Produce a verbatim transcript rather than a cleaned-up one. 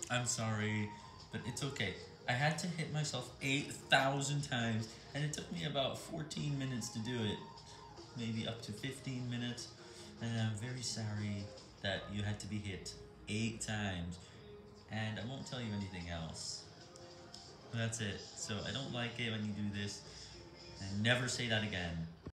I'm sorry, but it's okay. I had to hit myself eight thousand times, and it took me about fourteen minutes to do it. Maybe up to fifteen minutes. And I'm very sorry that you had to be hit eight times. And I won't tell you anything else. That's it. So I don't like it when you do this. And never say that again.